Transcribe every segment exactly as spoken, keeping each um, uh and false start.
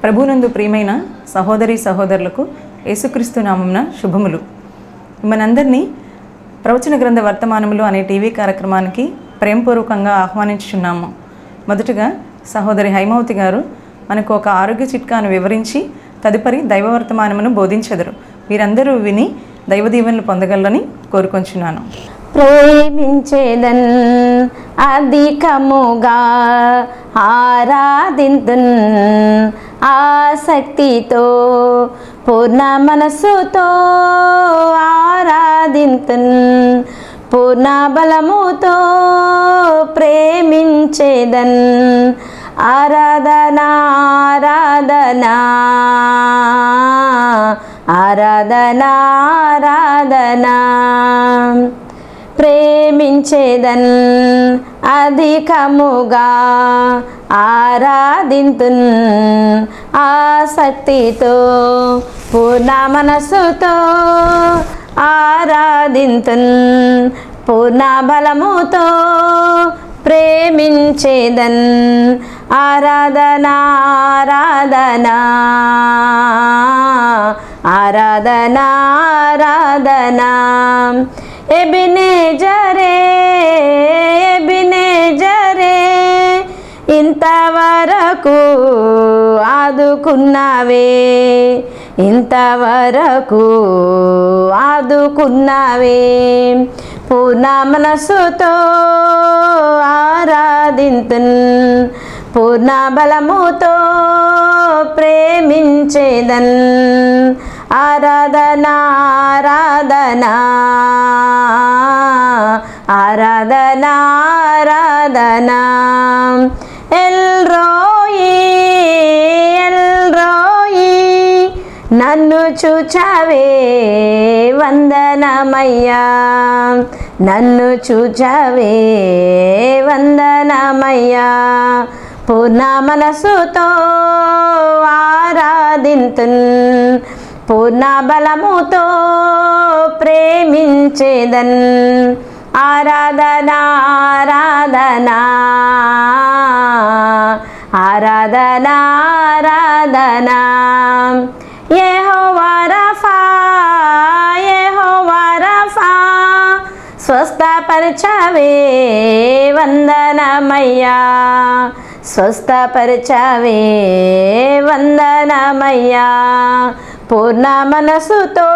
ప్రభునందు ప్రియమైన సహోదరి సహోదరులకు యేసుక్రీస్తు నామమున శుభములు. మనందరినీ ప్రవచన గ్రంథ వర్తమానములు అనే టీవీ కార్యక్రమానికి ప్రేమపూర్వకంగా ఆహ్వానించుచున్నాము. మొదటగా సహోదరి హైమావతి గారు మనకు ఒక ఆరోగ్య చిట్కాను వివరించి తదుపరి దైవ వర్తమానమును బోధించెదరు. వీరందరూ విని దైవ దీవెనలు పొందగలరని కోరుకొంచున్నాను. ప్రేమించేదన్ అధికముగా ఆరాధింతున్ ఆసక్తితో పూర్ణ మనసుతో ఆరాధింతున్ పూర్ణ బలముతో ప్రేమించేదన్ ఆరాధనా ఆరాధనా ఆరాధనా ఆరాధనా ప్రేమించేదన్ అధికముగా ఆరాధింతున్ ఆసక్తితో పూర్ణ మనసుతో ఆరాధింతున్ పూర్ణ బలముతో ప్రేమించేదన్ ఆరాధనా ఆరాధనా ఆరాధనా ఆరాధనా ఎబినేజరే ఎబినేజరే ఇంతవరకు ఆదుకున్నావే ఇంతవరకు ఆదుకున్నావే పూర్ణ మనసుతో ఆరాధింతున్ పూర్ణ బలముతో ప్రేమించేదన్ ఆరాధనా ఆరాధనా ఆరాధనా ఆరాధనా ఎల్రోయి ఎల్రోయి నన్ను చూచావే వందనమయ్యా నన్ను చూచావే వందనమయ్యా పూర్ణ మనసుతో ఆరాధింతున్ పూర్ణ బలముతో ప్రేమించేదన్ ఆరాధనా ఆరాధనా ఆరాధనా ఆరాధనా యెహోవా రఫా యెహోవా రఫా స్వస్థపరచవే వందనమయ్యా స్వస్థపరచవే వందనమయ్యా పూర్ణ మనసుతో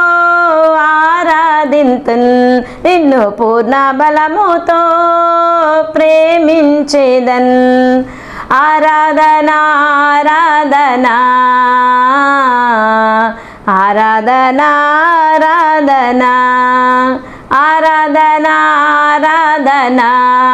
ఆరాధింతున్ నిన్ను పూర్ణ బలముతో ప్రేమించేదన్ ఆరాధనా ఆరాధనా ఆరాధనా ఆరాధనా ఆరాధనా ఆరాధనా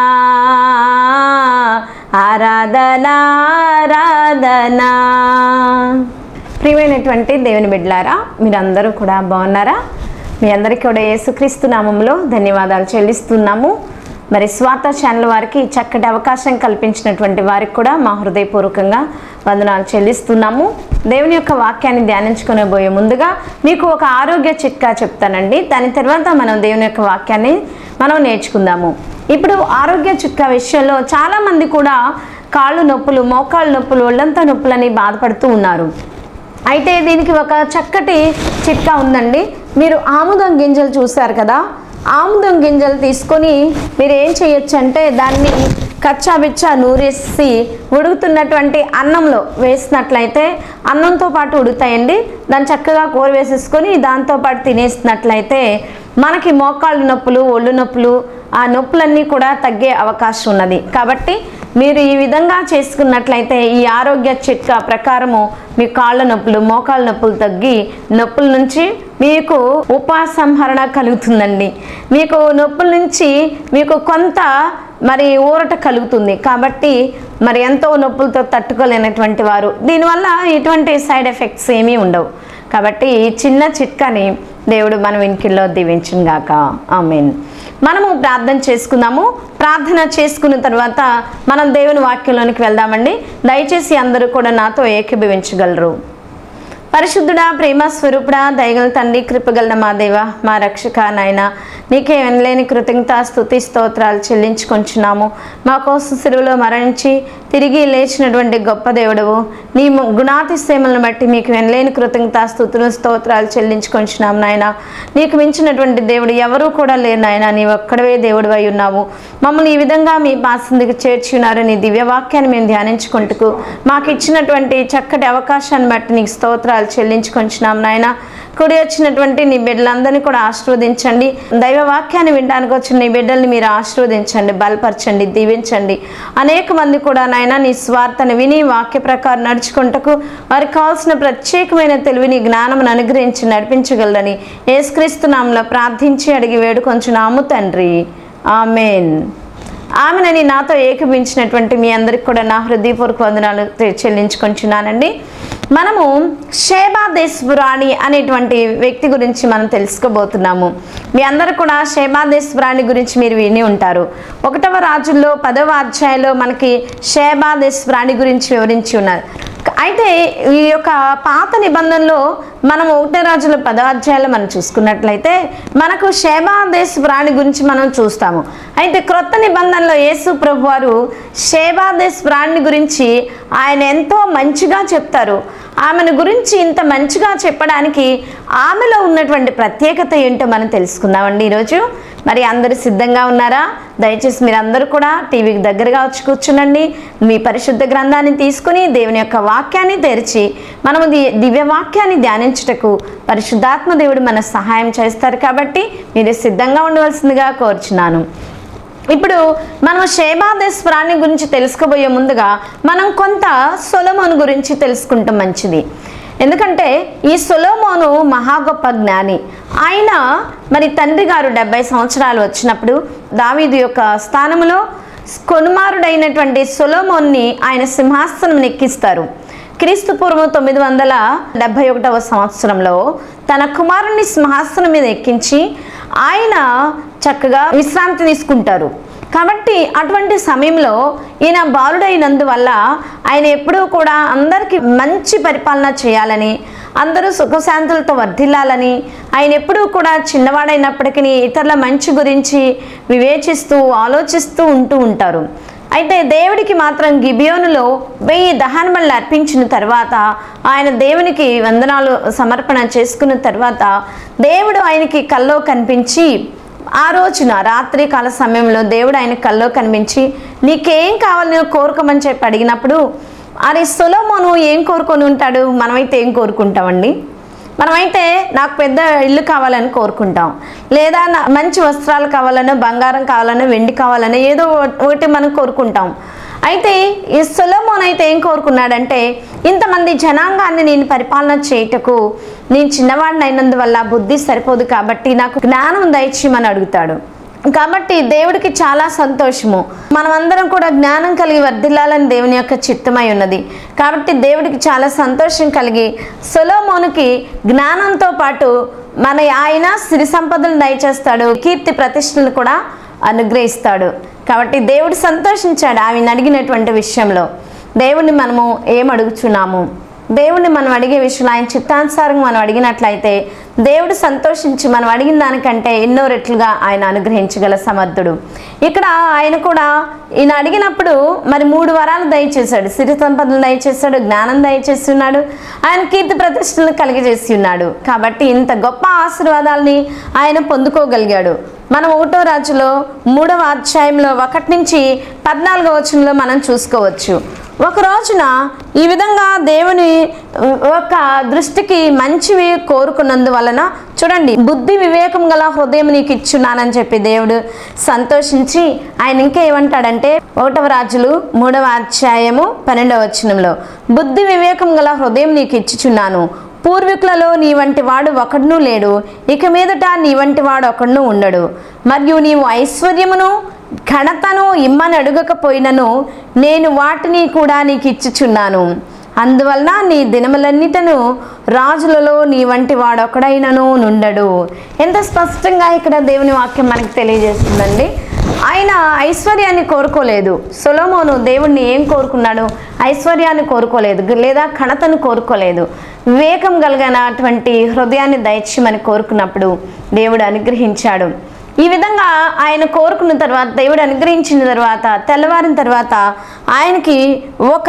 ఆరాధనా ఆరాధనా. ప్రియమైనటువంటి దేవుని బిడ్డలారా, మీరందరూ కూడా బాగున్నారా? మీ అందరికీ కూడా యేసుక్రీస్తు నామంలో ధన్యవాదాలు చెల్లిస్తున్నాము. మరి స్వార్థ ఛానల్ వారికి చక్కటి అవకాశం కల్పించినటువంటి వారికి కూడా మా హృదయపూర్వకంగా వందనాలు చెల్లిస్తున్నాము. దేవుని యొక్క వాక్యాన్ని ధ్యానించుకునే పోయే ముందుగా మీకు ఒక ఆరోగ్య చిట్కా చెప్తానండి. దాని తర్వాత మనం దేవుని యొక్క వాక్యాన్ని మనం నేర్చుకుందాము. ఇప్పుడు ఆరోగ్య చిట్కా విషయంలో చాలామంది కూడా కాళ్ళు నొప్పులు, మోకాళ్ళ నొప్పులు, ఒళ్ళంతా నొప్పులని బాధపడుతూ ఉన్నారు. అయితే దీనికి ఒక చక్కటి చిట్కా ఉందండి. మీరు ఆముదం గింజలు చూస్తారు కదా, ఆముదం గింజలు తీసుకొని మీరు ఏం చేయొచ్చు అంటే దాన్ని కచ్చా బిచ్చా నూరేసి ఉడుకుతున్నటువంటి అన్నంలో వేసినట్లయితే అన్నంతో పాటు ఉడుకుతాయండి. దాన్ని చక్కగా కూర వేసేసుకొని దాంతోపాటు తినేసినట్లయితే మనకి మోకాళ్ళు నొప్పులు, ఒళ్ళు నొప్పులు, ఆ నొప్పులన్నీ కూడా తగ్గే అవకాశం ఉన్నది. కాబట్టి మీరు ఈ విధంగా చేసుకున్నట్లయితే ఈ ఆరోగ్య చిట్కా ప్రకారము మీ కాళ్ళ నొప్పులు, మోకాళ్ళ నొప్పులు తగ్గి నొప్పుల నుంచి మీకు ఉపసంహరణ కలుగుతుందండి. మీకు నొప్పుల నుంచి మీకు కొంత మరి ఊరట కలుగుతుంది. కాబట్టి మరి ఎంతో నొప్పులతో తట్టుకోలేనటువంటి వారు దీనివల్ల ఎటువంటి సైడ్ ఎఫెక్ట్స్ ఏమీ ఉండవు. కాబట్టి ఈ చిన్న చిట్కాని దేవుడు మన వెనుకల్లో దీవించును గాక. ఆమేన్. మనము ప్రార్థన చేసుకుందాము. ప్రార్థన చేసుకున్న తర్వాత మనం దేవుని వాక్యంలోనికి వెళ్దామండి. దయచేసి అందరూ కూడా నాతో ఏకీభవించగలరు. పరిశుద్ధుడా, ప్రేమ స్వరూపుడా, దయగల తండ్రి, కృపగల మా దేవ, మా రక్షక నాయన, నీకే వినలేని కృతజ్ఞత స్తుతి స్తోత్రాలు చెల్లించుకొంచున్నాము. మా కోసం సిలువలో మరణించి తిరిగి లేచినటువంటి గొప్ప దేవుడవు, నీ గుణాతిశయములను బట్టి మీకు వినలేని కృతజ్ఞత స్తుతులు స్తోత్రాలు చెల్లించుకొంచున్నాము నాయన. నీకు మించినటువంటి దేవుడు ఎవరూ కూడా లేరు నాయన, నీవు ఒక్కడవే దేవుడు అయి ఉన్నావు. మమ్మల్ని ఈ విధంగా మీ పాసందికి చేర్చి ఉన్నారు. నీ దివ్యవాక్యాన్ని మేము ధ్యానించుకుంటూ మాకు ఇచ్చినటువంటి చక్కటి అవకాశాన్ని బట్టి నీకు స్తోత్రాలు చెల్లించుకొంచున్నాం నాయన. కూడి వచ్చినటువంటి నీ బిడ్డలందరినీ కూడా ఆశీర్వదించండి. దైవ వాక్యాన్ని వినడానికి వచ్చిన నీ బిడ్డల్ని మీరు ఆశీర్వదించండి, బలపరచండి, దీవించండి. అనేక మంది కూడా నాయన నీ స్వార్థను విని వాక్య ప్రకారం నడుచుకుంటకు వారికి కావాల్సిన ప్రత్యేకమైన తెలివిని జ్ఞానమును అనుగ్రహించి నడిపించగలరని యేసుక్రీస్తు నామములో ప్రార్థించి అడిగి వేడుకొంచున్నాము తండ్రి. ఆమెన్. ఆమెనని నాతో ఏకీభించినటువంటి మీ అందరికి కూడా నా హృదయపూర్వక వందనాలు చెల్లించుకొంచున్నానండి. మనము షేబా దేశపు రాణి అనేటువంటి వ్యక్తి గురించి మనం తెలుసుకోబోతున్నాము. మీ అందరూ కూడా షేబా దేశపు రాణి గురించి మీరు విని ఉంటారు. ఒకటవ రాజుల్లో పదవ అధ్యాయంలో మనకి షేబా దేశపు రాణి గురించి వివరించి ఉన్నారు. అయితే ఈ యొక్క పాత నిబంధనలో మనం ఒకటే రాజుల పదవ అధ్యాయంలో మనం చూసుకున్నట్లయితే మనకు షేబా దేశపు రాణి గురించి మనం చూస్తాము. అయితే క్రొత్త నిబంధనలో యేసు ప్రభు వారు షేబా దేశపు రాణి గురించి ఆయన ఎంతో మంచిగా చెప్తారు. ఆమెను గురించి ఇంత మంచిగా చెప్పడానికి ఆమెలో ఉన్నటువంటి ప్రత్యేకత ఏంటో మనం తెలుసుకుందామండి ఈరోజు. మరి అందరు సిద్ధంగా ఉన్నారా? దయచేసి మీరు అందరూ కూడా టీవీకి దగ్గరగా వచ్చి కూర్చునండి. మీ పరిశుద్ధ గ్రంథాన్ని తీసుకుని దేవుని యొక్క వాక్యాన్ని తెరిచి మనము దివ్య వాక్యాన్ని ధ్యానించుటకు పరిశుద్ధాత్మ దేవుడు మన సహాయం చేస్తారు. కాబట్టి మీరు సిద్ధంగా ఉండవలసిందిగా కోరుచున్నాను. ఇప్పుడు మనం షేబా దేశపు రాణి గురించి తెలుసుకోబోయే ముందుగా మనం కొంత సొలొమోను గురించి తెలుసుకుంటాం మంచిది. ఎందుకంటే ఈ సొలొమోను మహా గొప్ప జ్ఞాని. ఆయన మరి తండ్రి గారు డెబ్బై సంవత్సరాలు వచ్చినప్పుడు దావీదు యొక్క స్థానంలో కుమారుడైనటువంటి సొలొమోన్ని ఆయన సింహాసనం ఎక్కిస్తారు. క్రీస్తు పూర్వం తొమ్మిది వందల డెబ్బై ఒకటవ సంవత్సరంలో తన కుమారుణ్ణి సింహాసనం మీద ఎక్కించి ఆయన చక్కగా విశ్రాంతి తీసుకుంటారు. కాబట్టి అటువంటి సమయంలో ఈయన బాలుడైనందువల్ల ఆయన ఎప్పుడూ కూడా అందరికీ మంచి పరిపాలన చేయాలని, అందరూ సుఖశాంతులతో వర్ధిల్లాలని, ఆయన ఎప్పుడూ కూడా చిన్నవాడైనప్పటికీ ఇతరుల మంచి గురించి వివేచిస్తూ ఆలోచిస్తూ ఉంటూ ఉంటారు. అయితే దేవుడికి మాత్రం గిబియోనులో వెయ్యి దహనబలులు అర్పించిన తర్వాత ఆయన దేవునికి వందనాలు సమర్పణ చేసుకున్న తర్వాత దేవుడు ఆయనకి కల్లో కనిపించి ఆ రోజున రాత్రి కాల సమయంలో దేవుడు ఆయన కల్లో కనిపించి నీకేం కావాలి కోరుకోమని చెప్పి అడిగినప్పుడు అరే సొలొమోను ఏం కోరుకొని ఉంటాడు? మనమైతే ఏం కోరుకుంటామండి? మనమైతే నాకు పెద్ద ఇల్లు కావాలని కోరుకుంటాం, లేదా మంచి వస్త్రాలు కావాలనో, బంగారం కావాలనో, వెండి కావాలనో ఏదో ఒకటి మనం కోరుకుంటాం. అయితే ఈ సొలొమోను అయితే ఏం కోరుకున్నాడంటే, ఇంతమంది జనాంగాన్ని నేను పరిపాలన చేయుటకు నేను చిన్నవాడిని అయినందువల్ల బుద్ధి సరిపోదు కాబట్టి నాకు జ్ఞానం దయచేయమని అడుగుతాడు. కాబట్టి దేవుడికి చాలా సంతోషము. మనమందరం కూడా జ్ఞానం కలిగి వర్ధిల్లాలని దేవుని యొక్క చిత్తమై ఉన్నది. కాబట్టి దేవుడికి చాలా సంతోషం కలిగి సొలొమోనుకి జ్ఞానంతో పాటు మన ఆయన సిరి సంపదలను దయచేస్తాడు, కీర్తి ప్రతిష్టలు కూడా అనుగ్రహిస్తాడు. కాబట్టి దేవుడు సంతోషించాడు ఆమెను అడిగినటువంటి విషయంలో. దేవుడిని మనము ఏం అడుగుచున్నాము? దేవుడిని మనం అడిగే విషయంలో ఆయన చిత్తానుసారంగా మనం అడిగినట్లయితే దేవుడు సంతోషించి మనం అడిగిన దానికంటే ఎన్నో రెట్లుగా ఆయన అనుగ్రహించగల సమర్థుడు. ఇక్కడ ఆయన కూడా ఈయన అడిగినప్పుడు మరి మూడు వరాలు దయచేశాడు. సిరి సంపదలు దయచేశాడు, జ్ఞానం దయచేసి ఉన్నాడు, ఆయన కీర్తి ప్రతిష్టలు కలిగజేసి ఉన్నాడు. కాబట్టి ఇంత గొప్ప ఆశీర్వాదాలని ఆయన పొందుకోగలిగాడు. మనం ఒకటో రాజులో మూడవ అధ్యాయంలో ఒకటి నుంచి పద్నాలుగవ వచనంలో మనం చూసుకోవచ్చు. ఒక రోజున ఈ విధంగా దేవుని ఒక దృష్టికి మంచివి కోరుకున్నందువలన చూడండి, బుద్ధి వివేకం గల హృదయం నీకు ఇచ్చున్నానని చెప్పి దేవుడు సంతోషించి ఆయన ఇంకా ఏమంటాడంటే ఒకటవ రాజులు మూడవ అధ్యాయము పన్నెండవ వచనంలో, బుద్ధి వివేకం గల హృదయం నీకు ఇచ్చుచున్నాను, పూర్వీకులలో నీ వంటి వాడు ఒకడునూ లేడు, ఇక మీదట నీ వంటి వాడు ఒకడునూ ఉండడు, మరియు నీవు ఐశ్వర్యమును ఘనతను ఇమ్మని అడుగకపోయినను నేను వాటిని కూడా నీకు ఇచ్చుచున్నాను. అందువలన నీ దినములన్నిటను రాజులలో నీ వంటి వాడొకడైనను నుండడు. ఎంత స్పష్టంగా ఇక్కడ దేవుని వాక్యం మనకు తెలియజేస్తుందండి. ఆయన ఐశ్వర్యాన్ని కోరుకోలేదు. సొలొమోను దేవుణ్ణి ఏం కోరుకున్నాడు? ఐశ్వర్యాన్ని కోరుకోలేదు, లేదా ఘనతను కోరుకోలేదు. వివేకం కలిగినటువంటి హృదయాన్ని దయచేయమని కోరుకున్నప్పుడు దేవుడు అనుగ్రహించాడు. ఈ విధంగా ఆయన కోరుకున్న తర్వాత, దేవుడు అనుగ్రహించిన తర్వాత, తెల్లవారిన తర్వాత ఆయనకి ఒక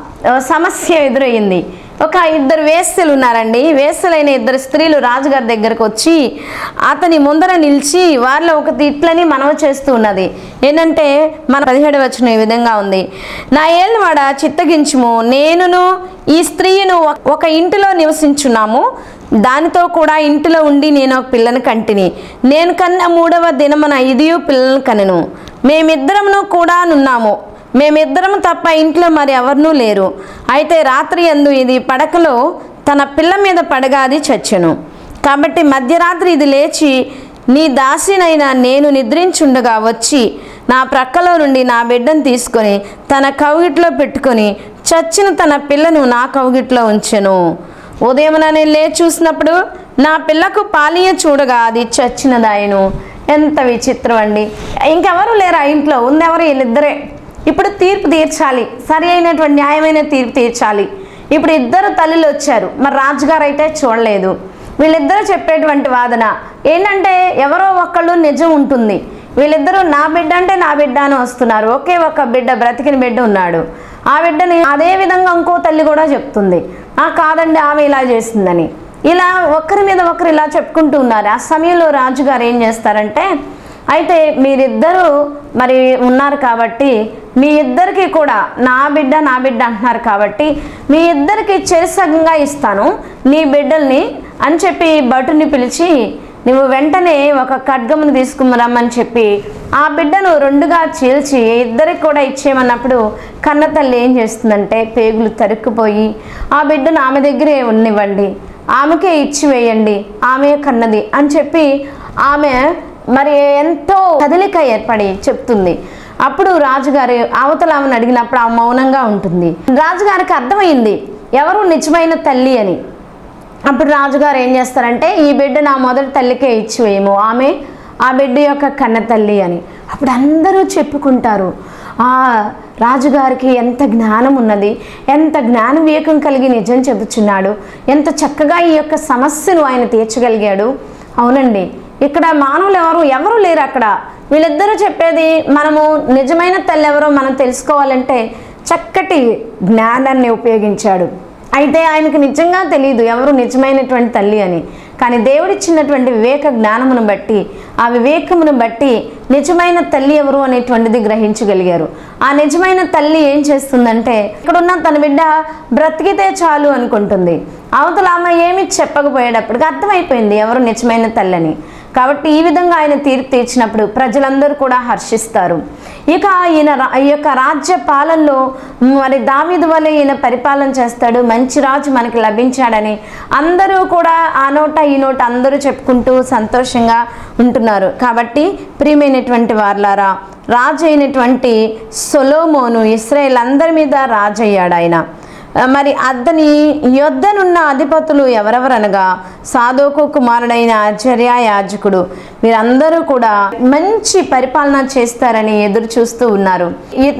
సమస్య ఎదురయ్యింది. ఒక ఇద్దరు వేశ్యలు ఉన్నారండి. వేశ్యలైన ఇద్దరు స్త్రీలు రాజుగారి దగ్గరకు వచ్చి అతని ముందర నిలిచి వారిలో ఒకటి ఇట్లని మనవి చేస్తూ ఉన్నది. ఏంటంటే మన పదిహేడు వచనం ఈ విధంగా ఉంది, నా ఏళ్ళవాడ చిత్తగించుము, నేనును ఈ స్త్రీను ఒక ఇంటిలో నివసించున్నాము, దానితో కూడా ఇంటిలో ఉండి నేను ఒక పిల్లను కంటిని, నేను కన్న మూడవ దినమున ఇదియు పిల్లలను కనెను, మేమిద్దరమును కూడా నున్నాము, మేమిద్దరము తప్ప ఇంట్లో మరి ఎవరినూ లేరు. అయితే రాత్రి యందు ఇది పడకలో తన పిల్ల మీద పడగా అది చచ్చెను. కాబట్టి మధ్యరాత్రి ఇది లేచి నీ దాసినైన నేను నిద్రించుండగా వచ్చి నా ప్రక్కలో నుండి నా బిడ్డను తీసుకొని తన కౌగిట్లో పెట్టుకొని చచ్చిన తన పిల్లను నా కౌగిట్లో ఉంచెను. ఉదయమున నేను లేచి చూసినప్పుడు నా పిల్లకు పాలియ చూడగా అది చచ్చినదాయను. ఎంత విచిత్రం అండి. ఇంకెవరు లేరు ఆ ఇంట్లో, ఉందెవరు? వీళ్ళిద్దరే. ఇప్పుడు తీర్పు తీర్చాలి, సరి అయినటువంటి న్యాయమైన తీర్పు తీర్చాలి. ఇప్పుడు ఇద్దరు తల్లులు వచ్చారు, మరి రాజుగారు అయితే చూడలేదు. వీళ్ళిద్దరూ చెప్పేటువంటి వాదన ఏంటంటే ఎవరో ఒకళ్ళు నిజం ఉంటుంది. వీళ్ళిద్దరూ నా బిడ్డ అంటే నా బిడ్డ అని వస్తున్నారు. ఒకే ఒక బిడ్డ, బ్రతికిన బిడ్డ ఉన్నాడు. ఆ బిడ్డని అదే విధంగా ఇంకో తల్లి కూడా చెప్తుంది, ఆ కాదండి ఆమె ఇలా చేసిందని. ఇలా ఒకరి మీద ఒకరు ఇలా చెప్పుకుంటూ ఉన్నారు. ఆ సమయంలో రాజుగారు ఏం చేస్తారంటే, అయితే మీరిద్దరూ మరి ఉన్నారు కాబట్టి మీ ఇద్దరికి కూడా నా బిడ్డ నా బిడ్డ అంటున్నారు కాబట్టి మీ ఇద్దరికి చెరిసగంగా ఇస్తాను నీ బిడ్డల్ని అని చెప్పి భటుని పిలిచి, నువ్వు వెంటనే ఒక ఖడ్గమును తీసుకురమ్మని చెప్పి ఆ బిడ్డను రెండుగా చీల్చి ఇద్దరికి కూడా ఇచ్చేయమన్నప్పుడు కన్న తల్లి ఏం చేస్తుందంటే పేగులు తరుక్కుపోయి ఆ బిడ్డను ఆమె దగ్గరే ఉన్నివ్వండి, ఆమెకే ఇచ్చి వేయండి, ఆమె కన్నది అని చెప్పి ఆమె మరి ఎంతో కదలిక ఏర్పడి చెప్తుంది. అప్పుడు రాజుగారు అవతల ఆమెను అడిగినప్పుడు ఆ మౌనంగా ఉంటుంది. రాజుగారికి అర్థమైంది ఎవరు నిజమైన తల్లి అని. అప్పుడు రాజుగారు ఏం చేస్తారంటే, ఈ బిడ్డ నా మొదటి తల్లికే ఇచ్చివేయము, ఆమె ఆ బిడ్డ యొక్క కన్న తల్లి అని. అప్పుడు అందరూ చెప్పుకుంటారు, ఆ రాజుగారికి ఎంత జ్ఞానం ఉన్నది, ఎంత జ్ఞాన వివేకం కలిగి నిజం చెబుతున్నాడు, ఎంత చక్కగా ఈ యొక్క సమస్యను ఆయన తీర్చగలిగాడు. అవునండి, ఇక్కడ మానవులు ఎవరు ఎవరు లేరు అక్కడ. వీళ్ళిద్దరూ చెప్పేది మనము నిజమైన తల్లి ఎవరో మనం తెలుసుకోవాలంటే చక్కటి జ్ఞానాన్ని ఉపయోగించాడు. అయితే ఆయనకు నిజంగా తెలియదు ఎవరు నిజమైనటువంటి తల్లి అని. కానీ దేవుడిచ్చినటువంటి వివేక జ్ఞానమును బట్టి, ఆ వివేకమును బట్టి నిజమైన తల్లి ఎవరు అనేటువంటిది గ్రహించగలిగారు. ఆ నిజమైన తల్లి ఏం చేస్తుందంటే, ఇక్కడున్న తన బిడ్డ బ్రతికితే చాలు అనుకుంటుంది. అవతల ఆమె ఏమి చెప్పకపోయేటప్పటికి అర్థమైపోయింది ఎవరు నిజమైన తల్లి అని. కాబట్టి ఈ విధంగా ఆయన తీర్పు తీర్చినప్పుడు ప్రజలందరూ కూడా హర్షిస్తారు. ఇక ఈయన ఈ యొక్క రాజ్య పాలనలో మరి దావీదు వలె ఈయన పరిపాలన చేస్తాడు, మంచి రాజు మనకి లభించాడని అందరూ కూడా ఆ నోట ఈ నోట అందరూ చెప్పుకుంటూ సంతోషంగా ఉంటున్నారు. కాబట్టి ప్రియమైనటువంటి వార్లారా, రాజు అయినటువంటి సొలొమోను ఇశ్రాయేల్ అందరి మీద రాజు అయ్యాడు ఆయన. మరి అతని యొద్దనున్న అధిపతులు ఎవరెవరనగా సాదోకు కుమారుడైన అజర్యా యాజకుడు, వీరందరూ కూడా మంచి పరిపాలన చేస్తారని ఎదురు చూస్తూ ఉన్నారు.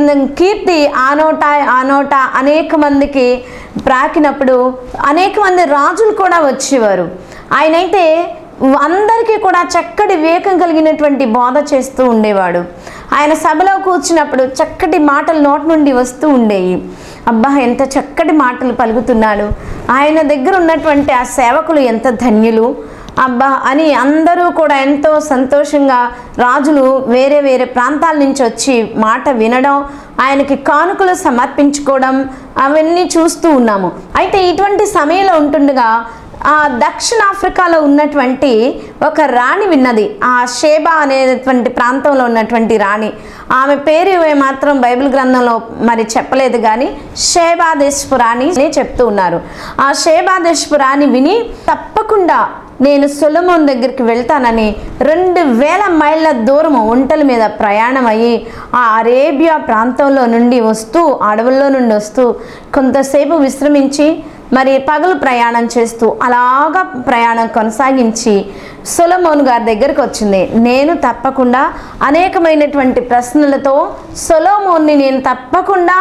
కీర్తి ఆ నోట ఆ నోట అనేక మందికి ప్రాకినప్పుడు అనేక మంది రాజులు కూడా వచ్చేవారు. ఆయనైతే అందరికీ కూడా చక్కటి వివేకం కలిగినటువంటి బోధ చేస్తూ ఉండేవాడు. ఆయన సభలో కూర్చున్నప్పుడు చక్కటి మాటలు నోటి నుండి వస్తూ ఉండేవి. అబ్బా ఎంత చక్కటి మాటలు పలుకుతున్నాడు, ఆయన దగ్గర ఉన్నటువంటి ఆ సేవకులు ఎంత ధన్యులు అబ్బా అని అందరూ కూడా ఎంతో సంతోషంగా, రాజులు వేరే వేరే ప్రాంతాల నుంచి వచ్చి మాట వినడం, ఆయనకి కానుకలు సమర్పించుకోవడం అవన్నీ చూస్తూ ఉన్నాము. అయితే ఇటువంటి సమయంలో ఉంటుండగా ఆ దక్షిణాఫ్రికాలో ఉన్నటువంటి ఒక రాణి విన్నది. ఆ షేబా అనేటువంటి ప్రాంతంలో ఉన్నటువంటి రాణి, ఆమె పేరు మాత్రం బైబిల్ గ్రంథంలో మరి చెప్పలేదు, కానీ షేబా దేశపు రాణి అని చెప్తూ ఉన్నారు. ఆ షేబా దేశపు రాణి విని తప్పకుండా నేను సొలొమోను దగ్గరికి వెళ్తానని రెండు వేల మైళ్ళ దూరము ఒంటల మీద ప్రయాణం అయ్యి ఆ అరేబియా ప్రాంతంలో నుండి వస్తూ, అడవుల్లో నుండి వస్తూ కొంతసేపు విశ్రమించి మరి పగలు ప్రయాణం చేస్తూ అలాగా ప్రయాణం కొనసాగించి సొలొమోను గారి దగ్గరికి వచ్చింది. నేను తప్పకుండా అనేకమైనటువంటి ప్రశ్నలతో సొలొమోన్ని నేను తప్పకుండా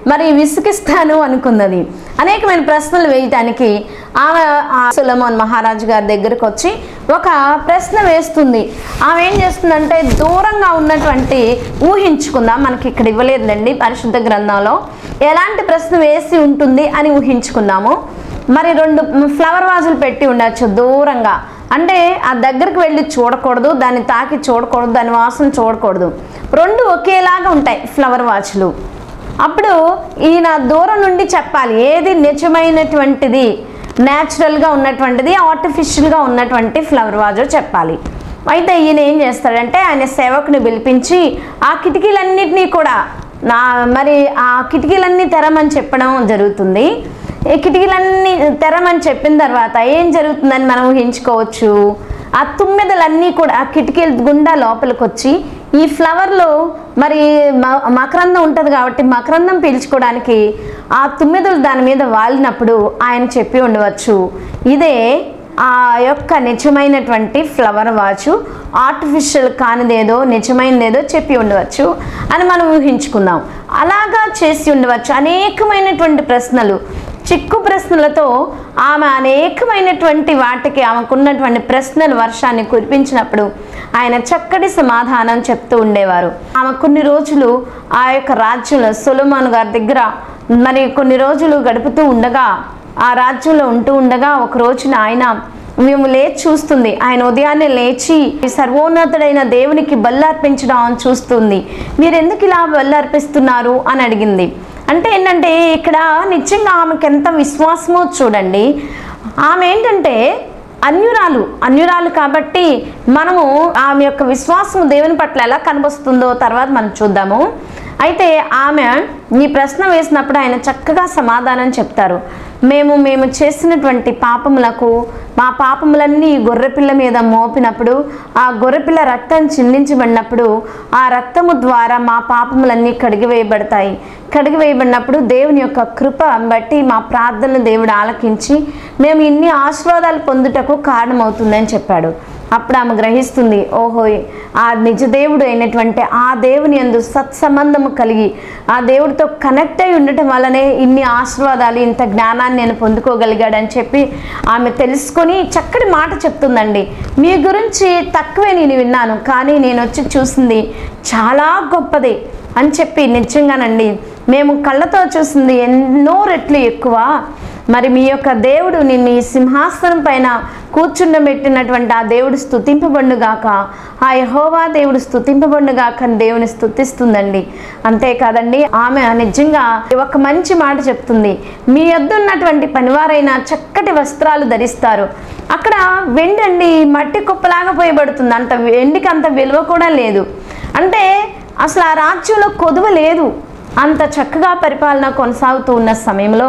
మరి విసిగిస్తాను అనుకున్నది. అనేకమైన ప్రశ్నలు వేయటానికి ఆమె సొలొమోన్ మహారాజు గారి దగ్గరకు వచ్చి ఒక ప్రశ్న వేస్తుంది. ఆమె ఏం చేస్తుందంటే దూరంగా ఉన్నటువంటి ఊహించుకుందాం, మనకి ఇక్కడ ఇవ్వలేదండి పరిశుద్ధ గ్రంథంలో, ఎలాంటి ప్రశ్న వేసి ఉంటుంది అని ఊహించుకుందాము. మరి రెండు ఫ్లవర్ వాజులు పెట్టి ఉండొచ్చు దూరంగా, అంటే ఆ దగ్గరికి వెళ్ళి చూడకూడదు, దాన్ని తాకి చూడకూడదు, దాని వాసన చూడకూడదు, రెండు ఒకేలాగా ఉంటాయి ఫ్లవర్ వాజులు. అప్పుడు ఈయన దూరం నుండి చెప్పాలి ఏది నిజమైనటువంటిది, న్యాచురల్గా ఉన్నటువంటిది, ఆర్టిఫిషియల్గా ఉన్నటువంటి ఫ్లవర్ వాజో చెప్పాలి. అయితే ఈయన ఏం చేస్తాడంటే ఆయన సేవకుని పిలిపించి ఆ కిటికీలన్నింటినీ కూడా నా మరి ఆ కిటికీలన్నీ తెరమని చెప్పడం జరుగుతుంది. ఈ కిటికీలన్నీ తెరమని చెప్పిన తర్వాత ఏం జరుగుతుందని మనం ఊహించుకోవచ్చు. ఆ తుమ్మెదలన్నీ కూడా ఆ కిటికీల గుండా లోపలికి వచ్చి ఈ ఫ్లవర్లో మరి మకరందం ఉంటుంది కాబట్టి మకరందం పీల్చుకోవడానికి ఆ తుమ్మెదలు దాని మీద వాలినప్పుడు ఆయన చెప్పి ఉండవచ్చు ఇదే ఆ యొక్క నిజమైనటువంటి ఫ్లవర్ వాచు, ఆర్టిఫిషియల్ కానిదేదో నిజమైనదేదో చెప్పి ఉండవచ్చు అని మనం ఊహించుకుందాం. అలాగా చేసి ఉండవచ్చు. అనేకమైనటువంటి ప్రశ్నలు, చిక్కు ప్రశ్నలతో ఆమె అనేకమైనటువంటి వాటికి ఆమెకున్నటువంటి ప్రశ్నలు వర్షాన్ని కురిపించినప్పుడు ఆయన చక్కటి సమాధానం చెప్తూ ఉండేవారు. ఆమె కొన్ని రోజులు ఆ యొక్క రాజ్యంలో సొలొమోను గారి దగ్గర మరి కొన్ని రోజులు గడుపుతూ ఉండగా, ఆ రాజ్యంలో ఉంటూ ఉండగా ఒక రోజున ఆయన మేము లేచి చూస్తుంది. ఆయన ఉదయాన్నే లేచి సర్వోన్నతుడైన దేవునికి బల్లర్పించడం అని చూస్తుంది. మీరు ఎందుకు ఇలా బల్లర్పిస్తున్నారు అని అడిగింది. అంటే ఏంటంటే ఇక్కడ నిజంగా ఆమెకి ఎంత విశ్వాసమో చూడండి. ఆమె ఏంటంటే అన్యురాలు అన్యురాలు కాబట్టి మనము ఆమె యొక్క విశ్వాసం దేవుని పట్ల ఎలా కనిపిస్తుందో తర్వాత మనం చూద్దాము. అయితే ఆమె ఈ ప్రశ్న వేసినప్పుడు ఆయన చక్కగా సమాధానం చెప్తారు. మేము మేము చేసినటువంటి పాపములకు మా పాపములన్నీ గొర్రెపిల్ల మీద మోపినప్పుడు ఆ గొర్రెపిల్ల రక్తం చిందించబడినప్పుడు ఆ రక్తము ద్వారా మా పాపములన్నీ కడిగివేయబడతాయి. కడిగివేయబడినప్పుడు దేవుని యొక్క కృప బట్టి మా ప్రార్థనలు దేవుడు ఆలకించి మేము ఇన్ని ఆశీర్వాదాలు పొందుటకు కారణమవుతుందని చెప్పాడు. అప్పుడు ఆమె గ్రహిస్తుంది, ఓహో ఆ నిజదేవుడు అయినటువంటి ఆ దేవుని యందు సత్సంబంధము కలిగి ఆ దేవుడితో కనెక్ట్ అయి ఉండటం వల్లనే ఇన్ని ఆశీర్వాదాలు ఇంత జ్ఞానాన్ని నేను పొందుకోగలిగాడని చెప్పి ఆమె తెలుసుకొని చక్కటి మాట చెప్తుందండి. మీ గురించి తక్కువే నేను విన్నాను, కానీ నేను వచ్చి చూసింది చాలా గొప్పది అని చెప్పి నిజంగానండి మేము కళ్ళతో చూసింది ఎన్నో రెట్లు ఎక్కువ. మరి మీ యొక్క దేవుడు నిన్ను ఈ సింహాసనం పైన కూర్చుండబెట్టినటువంటి ఆ దేవుడు స్తుతింపబడుగాక, ఆ యెహోవా దేవుడు స్తుతింపబడుగాక అని దేవుని స్తుతిస్తుందండి. అంతేకాదండి ఆమె నిజంగా ఒక మంచి మాట చెప్తుంది. మీ వద్ద ఉన్నటువంటి పనివారైన చక్కటి వస్త్రాలు ధరిస్తారు. అక్కడ వెండి అండి మట్టి కుప్పలాగా పోయబడుతుంది. అంత వెండికి అంత విలువ కూడా లేదు. అంటే అసలు ఆ రాజ్యంలో కొదువ లేదు. అంత చక్కగా పరిపాలన కొనసాగుతూ ఉన్న సమయంలో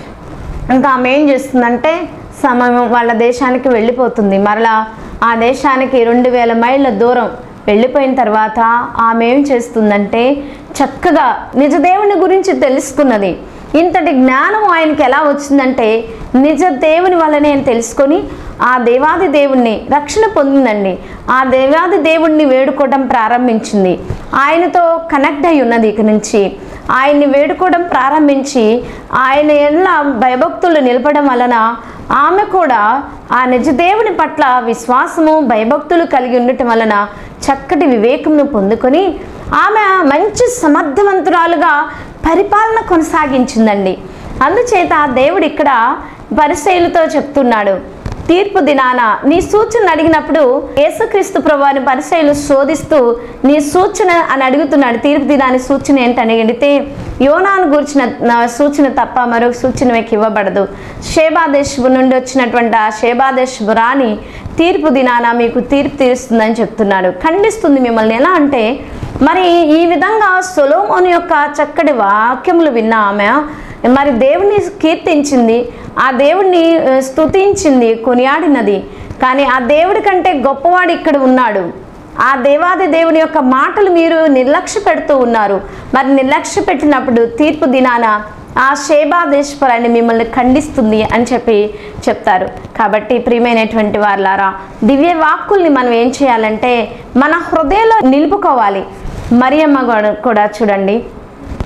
ఇంకా ఆమె ఏం చేస్తుందంటే సమయం వాళ్ళ దేశానికి వెళ్ళిపోతుంది. మరలా ఆ దేశానికి రెండు వేల మైళ్ళ దూరం వెళ్ళిపోయిన తర్వాత ఆమె ఏం చేస్తుందంటే చక్కగా నిజ దేవుని గురించి తెలుసుకున్నది. ఇంతటి జ్ఞానం ఆయనకి ఎలా వచ్చిందంటే నిజ దేవుని వల్లనే అని తెలుసుకొని ఆ దేవాది దేవుణ్ణి రక్షణ పొందిందండి. ఆ దేవాది దేవుణ్ణి వేడుకోవడం ప్రారంభించింది. ఆయనతో కనెక్ట్ అయి ఉన్నది. ఇక నుంచి ఆయన్ని వేడుకోవడం ప్రారంభించి ఆయన ఎల్ల భయభక్తులు నిలపడం వలన ఆమె కూడా ఆ నిజ దేవుని పట్ల విశ్వాసము భయభక్తులు కలిగి ఉండటం వలన చక్కటి వివేకమును పొందుకొని ఆమె మంచి సమర్థవంతురాలుగా పరిపాలన కొనసాగించిందండి. అందుచేత దేవుడు ఇక్కడ పరిసయ్యులతో చెప్తున్నాడు, తీర్పు దినాన నీ సూచన అడిగినప్పుడు యేసుక్రీస్తు ప్రభువుని పరిసయ్యులు శోధిస్తూ నీ సూచన అని అడుగుతున్నాడు. తీర్పు దినాని సూచన ఏంటని అడిగితే యోనాను గురించిన సూచన తప్ప మరొక సూచన మీకు ఇవ్వబడదు. షేబా దేశపు నుండి వచ్చినటువంటి ఆ షేబా దేశపు రాణి తీర్పు దినాన మీకు తీర్పు తీరుస్తుందని చెప్తున్నాడు. ఖండిస్తుంది మిమ్మల్ని. ఎలా అంటే మరి ఈ విధంగా సొలొమోను యొక్క చక్కటి వాక్యములు విన్న ఆమె మరి దేవుని కీర్తించింది, ఆ దేవుణ్ణి స్తుతించింది, కొనియాడినది. కానీ ఆ దేవుడి కంటే గొప్పవాడు ఇక్కడ ఉన్నాడు. ఆ దేవాది దేవుని యొక్క మాటలు మీరు నిర్లక్ష్య పెడుతూ ఉన్నారు. మరి నిర్లక్ష్య పెట్టినప్పుడు తీర్పు దినాన ఆ షేబా దేశపురాన్ని మిమ్మల్ని ఖండిస్తుంది అని చెప్పి చెప్తారు. కాబట్టి ప్రియమైనటువంటి వారులారా, దివ్య వాక్కుల్ని మనం ఏం చేయాలంటే మన హృదయంలో నిలుపుకోవాలి. మరియమ్మ కూడా చూడండి,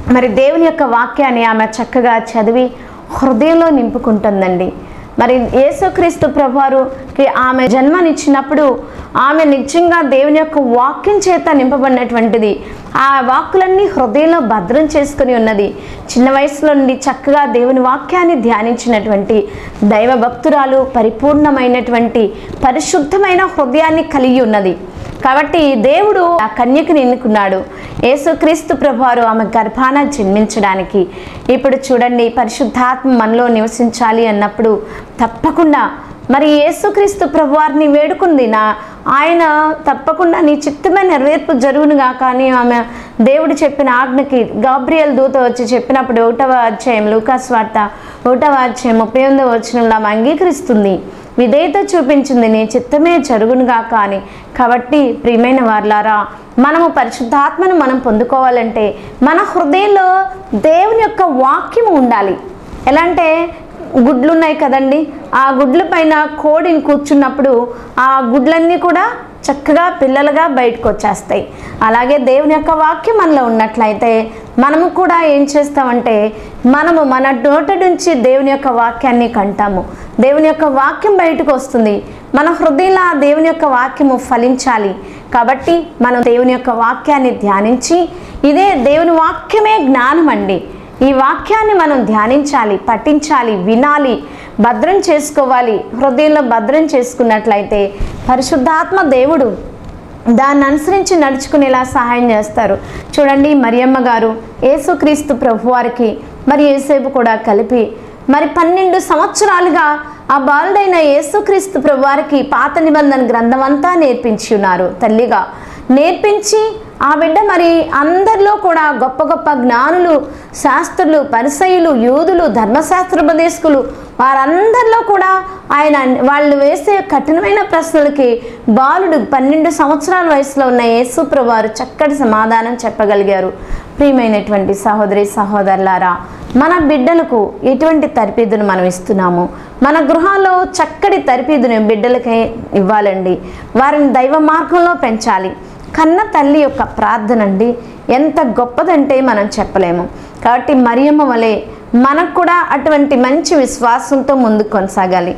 మరి దేవుని యొక్క వాక్యాన్ని ఆమె చక్కగా చదివి హృదయంలో నింపుకుంటుందండి. మరి యేసుక్రీస్తు ప్రభువారికి ఆమె జన్మనిచ్చినప్పుడు ఆమె నిజంగా దేవుని యొక్క వాక్యం చేత నింపబడినటువంటిది. ఆ వాక్కులన్నీ హృదయంలో భద్రం చేసుకుని ఉన్నది. చిన్న వయసులో నుండి చక్కగా దేవుని వాక్యాన్ని ధ్యానించినటువంటి దైవ భక్తురాలు, పరిపూర్ణమైనటువంటి పరిశుద్ధమైన హృదయాన్ని కలిగి ఉన్నది. కాబట్టి దేవుడు ఆ కన్యకని ఎన్నుకున్నాడు యేసుక్రీస్తు ప్రభువారు ఆమె గర్భాన జన్మించడానికి. ఇప్పుడు చూడండి, పరిశుద్ధాత్మ మనలో నివసించాలి అన్నప్పుడు తప్పకుండా మరి యేసుక్రీస్తు ప్రభువారిని వేడుకుంది. నా ఆయన తప్పకుండా నీ చిత్తమే నెరవేర్పు జరుగునుగా. కానీ ఆమె దేవుడు చెప్పిన ఆజ్ఞకి గాబ్రియల్ దూత వచ్చి చెప్పినప్పుడు ఒకటవ అధ్యాయం లూకాసు వార్త ఒకటవ అధ్యాయం ముప్పై ఎనిమిదవ వచనంలో ఆమె అంగీకరిస్తుంది, విధేయత చూపించింది, నీ చిత్తమే జరుగునుగా. కానీ కాబట్టి ప్రియమైన వారలారా, మనము పరిశుద్ధాత్మను మనం పొందుకోవాలంటే మన హృదయంలో దేవుని యొక్క వాక్యము ఉండాలి. ఎలా అంటే గుడ్లు ఉన్నాయి కదండి, ఆ గుడ్ల పైన కోడిని కూర్చున్నప్పుడు ఆ గుడ్లన్నీ కూడా చక్కగా పిల్లలుగా బయటకు వచ్చేస్తాయి. అలాగే దేవుని యొక్క వాక్యం మనలో ఉన్నట్లయితే మనము కూడా ఏం చేస్తామంటే మనము మన నోటి నుంచి దేవుని యొక్క వాక్యాన్ని కంటాము. దేవుని యొక్క వాక్యం బయటకు వస్తుంది. మన హృదయంలో ఆ దేవుని యొక్క వాక్యము ఫలించాలి. కాబట్టి మనం దేవుని యొక్క వాక్యాన్ని ధ్యానించి, ఇదే దేవుని వాక్యమే జ్ఞానం అండి. ఈ వాక్యాన్ని మనం ధ్యానించాలి, పఠించాలి, వినాలి, భద్రం చేసుకోవాలి. హృదయంలో భద్రం చేసుకున్నట్లయితే పరిశుద్ధాత్మ దేవుడు దాన్ని అనుసరించి నడుచుకునేలా సహాయం చేస్తారు. చూడండి, మరియమ్మ గారు యేసుక్రీస్తు ప్రభువారికి మరి యేసేపు కూడా కలిపి మరి పన్నెండు సంవత్సరాలుగా ఆ బాలుడైన యేసుక్రీస్తు ప్రభువారికి పాత నిబంధన గ్రంథం అంతా నేర్పించి ఉన్నారు. తల్లిగా నేర్పించి ఆ బిడ్డ మరి అందరిలో కూడా గొప్ప గొప్ప జ్ఞానులు, శాస్త్రులు, పరిసయ్యులు, యూదులు, ధర్మశాస్త్రోపదేశకులు వారందరిలో కూడా ఆయన వాళ్ళు వేసే కఠినమైన ప్రశ్నలకి బాలుడు పన్నెండు సంవత్సరాల వయసులో ఉన్న యేసు ప్రభువారు చక్కటి సమాధానం చెప్పగలిగారు. ప్రియమైనటువంటి సహోదరి సహోదరులారా, మన బిడ్డలకు ఎటువంటి తర్పీదును మనం ఇస్తున్నాము? మన గృహాల్లో చక్కటి తర్పీదును బిడ్డలకే ఇవ్వాలండి. వారిని దైవ మార్గంలో పెంచాలి. కన్న తల్లి యొక్క ప్రార్థన అండి ఎంత గొప్పదంటే మనం చెప్పలేము. కాబట్టి మరియమ్మ వలె మనకు కూడా అటువంటి మంచి విశ్వాసంతో ముందుకు కొనసాగాలి.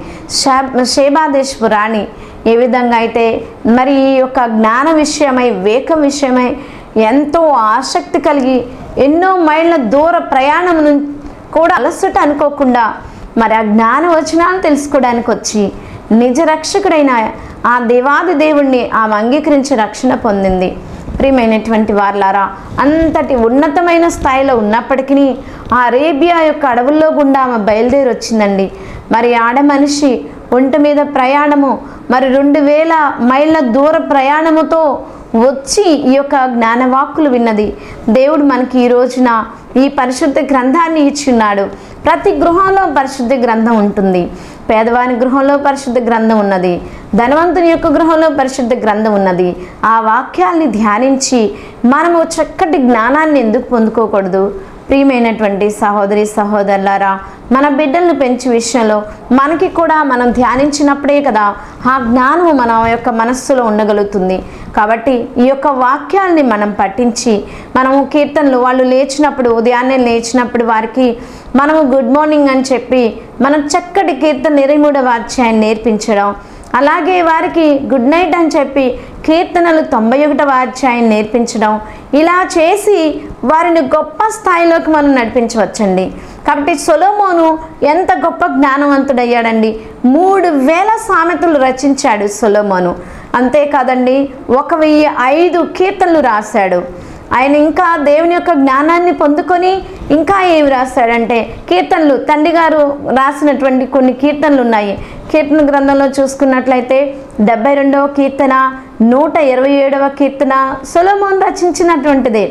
షేబాదేశపు రాణి ఏ విధంగా అయితే మరి ఈ యొక్క జ్ఞాన విషయమై, వివేకం విషయమై ఎంతో ఆసక్తి కలిగి ఎన్నో మైళ్ళ దూర ప్రయాణం కూడా అలసట అనుకోకుండా మరి ఆ జ్ఞాన వచనాలను తెలుసుకోవడానికి వచ్చి నిజ రక్షకుడైన ఆ దేవాది దేవుణ్ణి ఆమె అంగీకరించి రక్షణ పొందింది. ప్రియమైనటువంటి వారలారా, అంతటి ఉన్నతమైన స్థాయిలో ఉన్నప్పటికీ ఆ అరేబియా యొక్క అడవుల్లో గుండా ఆమె బయలుదేరి వచ్చిందండి. మరి ఆడ మనిషి ఒంటి మీద ప్రయాణము, మరి రెండు వేల మైళ్ళ దూర ప్రయాణముతో వచ్చి ఈ యొక్క జ్ఞానవాక్కులు విన్నది. దేవుడు మనకి ఈ రోజున ఈ పరిశుద్ధ గ్రంథాన్ని ఇచ్చున్నాడు. ప్రతి గృహంలో పరిశుద్ధ గ్రంథం ఉంటుంది. పేదవాని గృహంలో పరిశుద్ధ గ్రంథం ఉన్నది, ధనవంతుని యొక్క గృహంలో పరిశుద్ధ గ్రంథం ఉన్నది. ఆ వాక్యాల్ని ధ్యానించి మనము చక్కటి జ్ఞానాన్ని ఎందుకు పొందుకోకూడదు? ప్రియమైనటువంటి సహోదరి సహోదరులారా, మన బిడ్డలను పెంచే విషయంలో మనకి కూడా మనం ధ్యానించినప్పుడే కదా ఆ జ్ఞానము మన యొక్క మనస్సులో ఉండగలుగుతుంది. కాబట్టి ఈ యొక్క వాక్యాల్ని మనం పఠించి మనము కీర్తనలు వాళ్ళు లేచినప్పుడు, ఉదయాన్నే లేచినప్పుడు వారికి మనము గుడ్ మార్నింగ్ అని చెప్పి మనం చక్కటి కీర్తన ఇరవై మూడవ అధ్యాయాన్ని నేర్పించడం, అలాగే వారికి గుడ్ నైట్ అని చెప్పి కీర్తనలు తొంభై ఒకటవ అధ్యాయం నేర్పించడం, ఇలా చేసి వారిని గొప్ప స్థాయిలోకి మనం నడిపించవచ్చండి. కాబట్టి సొలొమోను ఎంత గొప్ప జ్ఞానవంతుడయ్యాడండి. మూడు వేల సామెతలు రచించాడు సొలొమోను. అంతేకాదండి, ఒక వెయ్యి ఐదు కీర్తనలు రాశాడు. ఆయన ఇంకా దేవుని యొక్క జ్ఞానాన్ని పొందుకొని ఇంకా ఏమి రాశాడంటే కీర్తనలు, తండ్రి గారు రాసినటువంటి కొన్ని కీర్తనలు ఉన్నాయి. కీర్తన గ్రంథంలో చూసుకున్నట్లయితే డెబ్బై రెండవ కీర్తన, నూట ఇరవై ఏడవ కీర్తన సొలొమోను రచించినటువంటిదే.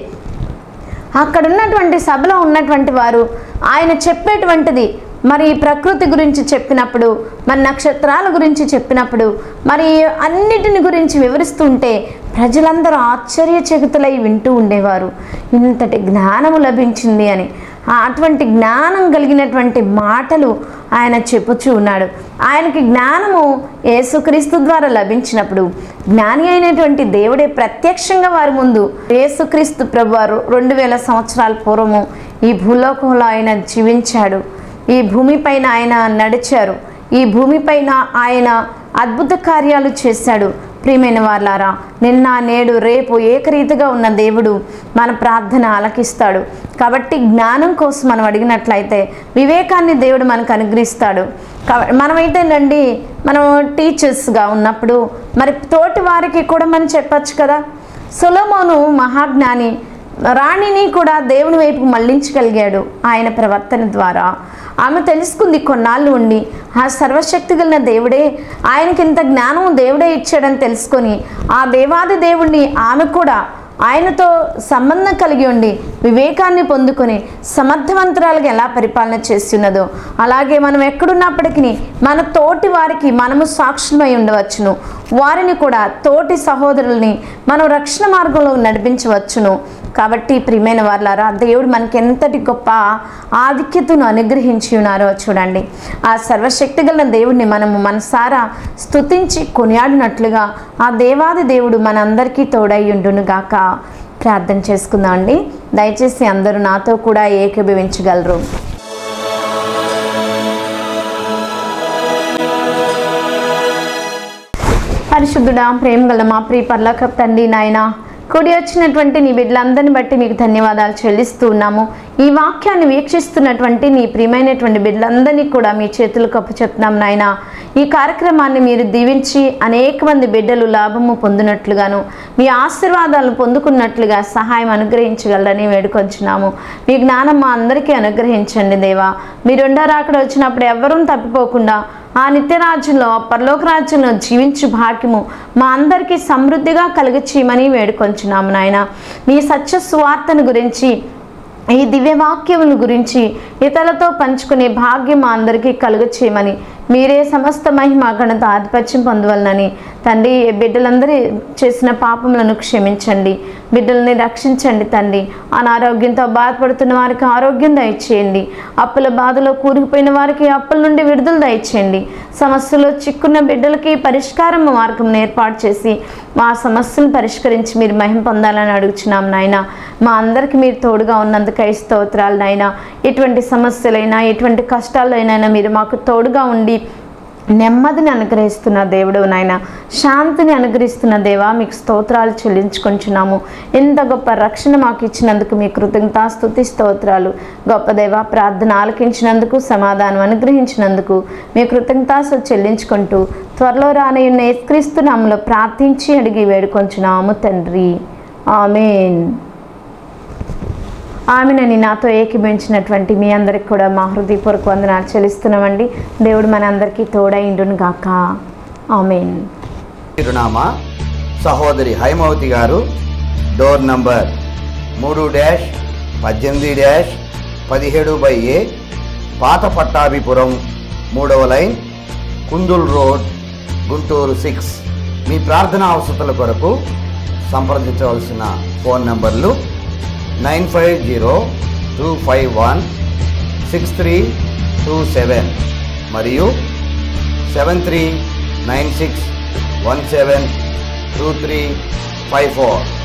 అక్కడ ఉన్నటువంటి సభలో ఉన్నటువంటి వారు ఆయన చెప్పేటువంటిది మరి ప్రకృతి గురించి చెప్పినప్పుడు, మరి నక్షత్రాల గురించి చెప్పినప్పుడు, మరి అన్నిటిని గురించి వివరిస్తుంటే ప్రజలందరూ ఆశ్చర్యచకితులై వింటూ ఉండేవారు. ఇంతటి జ్ఞానము లభించింది అని. అటువంటి జ్ఞానం కలిగినటువంటి మాటలు ఆయన చెప్పుచూ ఉన్నాడు. ఆయనకి జ్ఞానము యేసుక్రీస్తు ద్వారా లభించినప్పుడు జ్ఞాని అయినటువంటి దేవుడే ప్రత్యక్షంగా వారి ముందు యేసుక్రీస్తు ప్రభువారు రెండు వేల సంవత్సరాల పూర్వము ఈ భూలోకంలో ఆయన జీవించాడు. ఈ భూమిపైన ఆయన నడిచారు. ఈ భూమిపైన ఆయన అద్భుత కార్యాలు చేశాడు. ప్రియమైన వార్లారా, నిన్న నేడు రేపు ఏకరీతిగా ఉన్న దేవుడు మన ప్రార్థన ఆలకిస్తాడు. కాబట్టి జ్ఞానం కోసం మనం అడిగినట్లయితే వివేకాన్ని దేవుడు మనకు అనుగ్రహిస్తాడు. మనమైతేనండి మనం టీచర్స్గా ఉన్నప్పుడు మరి తోటి వారికి కూడా మనం చెప్పచ్చు కదా. సొలొమోను మహాజ్ఞాని, రాణిని కూడా దేవుని వైపుకు మళ్లించగలిగాడు ఆయన ప్రవర్తన ద్వారా. ఆమె తెలుసుకుంది కొన్నాళ్ళు ఉండి ఆ సర్వశక్తి కలిగిన దేవుడే ఆయనకి ఇంత జ్ఞానం దేవుడే ఇచ్చాడని తెలుసుకొని ఆ దేవాది దేవుణ్ణి ఆమె కూడా ఆయనతో సంబంధం కలిగి ఉండి వివేకాన్ని పొందుకొని సమర్థవంతురాలుగా ఎలా పరిపాలన చేస్తున్నదో అలాగే మనం ఎక్కడున్నప్పటికీ మన తోటి వారికి మనము సాక్షులమై ఉండవచ్చును. వారిని కూడా తోటి సహోదరుల్ని మనం రక్షణ మార్గంలో నడిపించవచ్చును. కాబట్టి ప్రియమైన వార్లారా, దేవుడు మనకి ఎంతటి గొప్ప ఆధిక్యతను అనుగ్రహించి ఉన్నారో చూడండి. ఆ సర్వశక్తి గల దేవుడిని మనము మనసారా స్తుతించి కొనియాడినట్లుగా ఆ దేవాది దేవుడు మనందరికీ తోడై ఉండును గాక. ప్రార్థన చేసుకుందాం అండి. దయచేసి అందరూ నాతో కూడా ఏకీభవించగలరు. పరిశుద్ధుడా, ప్రేమ గల మా ప్రియ పరలోకపు తండ్రి, నాయన కూడి వచ్చినటువంటి నీ బిడ్డలందరిని బట్టి మీకు ధన్యవాదాలు చెల్లిస్తూ ఉన్నాము. ఈ వాక్యాన్ని వీక్షిస్తున్నటువంటి నీ ప్రియమైనటువంటి బిడ్డలందరినీ కూడా మీ చేతులకు అప్పచెప్తున్నాం నాయన. ఈ కార్యక్రమాన్ని మీరు దీవించి అనేక మంది బిడ్డలు లాభము పొందినట్లుగాను మీ ఆశీర్వాదాలను పొందుకున్నట్లుగా సహాయం అనుగ్రహించగలరని వేడుకొంచున్నాము. మీ జ్ఞానం మా అందరికీ అనుగ్రహించండి దేవా. మీరు రెండో రాకడ వచ్చినప్పుడు ఎవరూ తప్పిపోకుండా ఆ నిత్యరాజ్యంలో ఆ పరలోక రాజ్యంలో జీవించు భాగ్యము మా అందరికీ సమృద్ధిగా కలిగచేయమని వేడుకొంచున్నాము నాయన. మీ సత్య సువార్తను గురించి ఈ దివ్యవాక్యముల గురించి ఇతరులతో పంచుకునే భాగ్యం మా అందరికీ కలుగచేయమని మీరే సమస్త మహిమ ఘనత ఆధిపత్యం పొందవలనని తండ్రి, బిడ్డలందరూ చేసిన పాపములను క్షమించండి, బిడ్డల్ని రక్షించండి తండ్రి. అనారోగ్యంతో బాధపడుతున్న వారికి ఆరోగ్యం దయచేయండి. అప్పుల బాధలో కూరుకుపోయిన వారికి అప్పుల నుండి విడుదల దయచేయండి. సమస్యలో చిక్కున్న బిడ్డలకి పరిష్కారం మార్గం ఏర్పాటు చేసి మా సమస్యను పరిష్కరించి మీరు మహిమ పొందాలని అడుగుచున్నాం నాయన. మా అందరికీ మీరు తోడుగా ఉన్నందుకై స్తోత్రాలు నాయన. ఎటువంటి సమస్యలైనా ఎటువంటి కష్టాలైనా మీరు మాకు తోడుగా ఉండి నెమ్మదిని అనుగ్రహిస్తున్న దేవుడు నాయన, శాంతిని అనుగ్రహిస్తున్న దేవా, మీకు స్తోత్రాలు చెల్లించుకుంటున్నాము. ఎంత గొప్ప రక్షణ మాకు ఇచ్చినందుకు మీ కృతజ్ఞతా స్తుతి స్తోత్రాలు. గొప్ప దేవా, ప్రార్థన ఆలకించినందుకు సమాధానం అనుగ్రహించినందుకు మీ కృతజ్ఞతా చెల్లించుకుంటూ త్వరలో రానయ్యున్న యేసుక్రీస్తు నామములో ప్రార్థించి అడిగి వేడుకొంచున్నాము తండ్రి. ఆమేన్. ఆమెనని నాతో ఏకీభవించినటువంటి మీ అందరికి కూడా మా హృదయపూర్వక వందనాలు చెల్లిస్తున్నామండి. దేవుడు మన అందరికీ తోడైండును గాక. ఆమేన్. చిరునామా సహోదరి హైమవతి గారు, డోర్ నంబర్ మూడు డాష్ పద్దెనిమిది డాష్ పదిహేడు బై ఏ, పాత పట్టాభిపురం, మూడవ line, Kundul road, Guntur six. మీ ప్రార్థనా అవసరాల కొరకు సంప్రదించవలసిన ఫోన్ నంబర్లు nine five zero two five one six three two seven మరియు seven three nine six one seven two three five four.